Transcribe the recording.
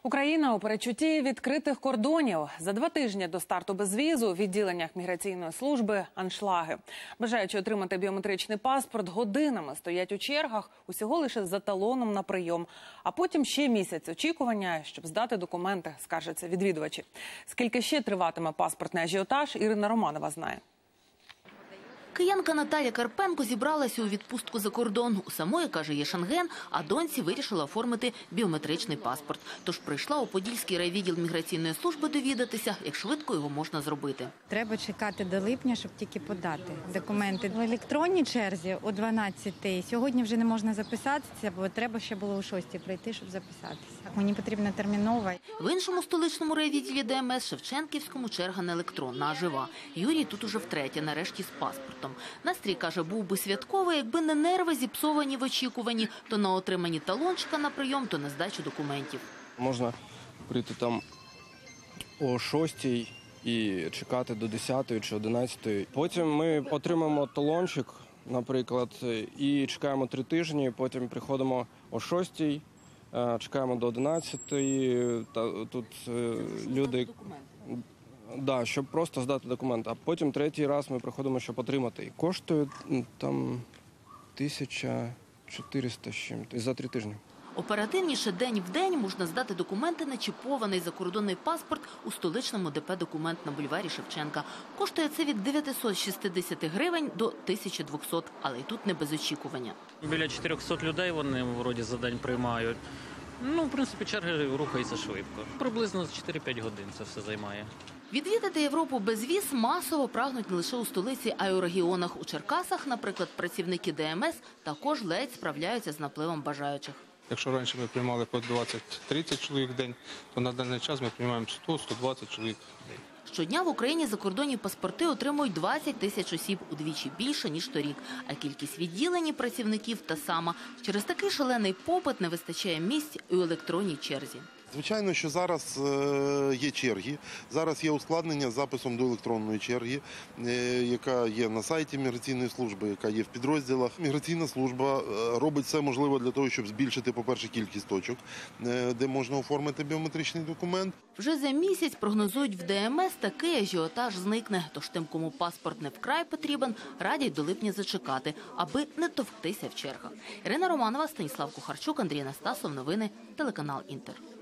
Україна у передчутті відкритих кордонів. За 2 тижні до старту безвізу у відділеннях міграційної служби аншлаги. Бажаючи отримати біометричний паспорт, годинами стоять у чергах усього лише за талоном на прийом. А потім ще місяць очікування, щоб здати документи, скаржаться відвідувачі. Скільки ще триватиме паспортний ажіотаж, Ірина Романова знає. Киянка Наталя Карпенко зібралася у відпустку за кордон. У самої, каже, є шенген, а доньці вирішила оформити біометричний паспорт. Тож прийшла у Подільський райвідділ міграційної служби довідатися, як швидко його можна зробити. Треба чекати до липня, щоб тільки подати документи. В електронній черзі о 12-й. Сьогодні вже не можна записатися, бо треба ще було о 6-й прийти, щоб записатися. Мені потрібно терміново. В іншому столичному райвідділі ДМС Шевченківському черга не електронна, а жива. Юрій тут уже втретє, нарешті з паспортом. Настрій, каже, був би святковий, якби не нерви зіпсовані в очікуванні, то на отриманні талончика на прийом, то на здачу документів. Можна прийти там о 6-й і чекати до 10-ї чи 11-ї. Потім ми отримаємо талончик, наприклад, і чекаємо 3 тижні, потім приходимо о 6-й, чекаємо до 11-ї, тут люди... Да, щоб просто здати документ, а потім 3-й раз ми приходимо, щоб отримати. Коштує там 1400 з чим-то за 3 тижні. Оперативніше день в день можна здати документи на чіпований закордонний паспорт у столичному ДП «Документ» на бульварі Шевченка. Коштує це від 960 гривень до 1200, але й тут не без очікування. Біля 400 людей вони, вроді, за день приймають. В принципі, черги рухаються швидко. Приблизно 4-5 годин це все займає. Відвідати Європу без віз масово прагнуть не лише у столиці, а й у регіонах. У Черкасах, наприклад, працівники ДМС також ледь справляються з напливом бажаючих. Якщо раніше ми приймали по 20-30 чоловік в день, то на даний час ми приймаємо 100-120 чоловік в день. Щодня в Україні закордонні паспорти отримують 20 тисяч осіб, удвічі більше, ніж торік. А кількість відділень працівників та сама. Через такий шалений попит не вистачає місць і у електронній черзі. Звичайно, що зараз є черги, зараз є ускладнення з записом до електронної черги, яка є на сайті міграційної служби, яка є в підрозділах. Міграційна служба робить все можливе для того, щоб збільшити, по-перше, кількість точок, де можна оформити біометричний документ. Вже за місяць, прогнозують в ДМС, такий ажіотаж зникне. Тож тим, кому паспорт не вкрай потрібен, радять до липня зачекати, аби не товктися в чергах. Ірина Романова, Станіслав Кухарчук, Андрій Анастасов. Новини, телеканал «Інтер».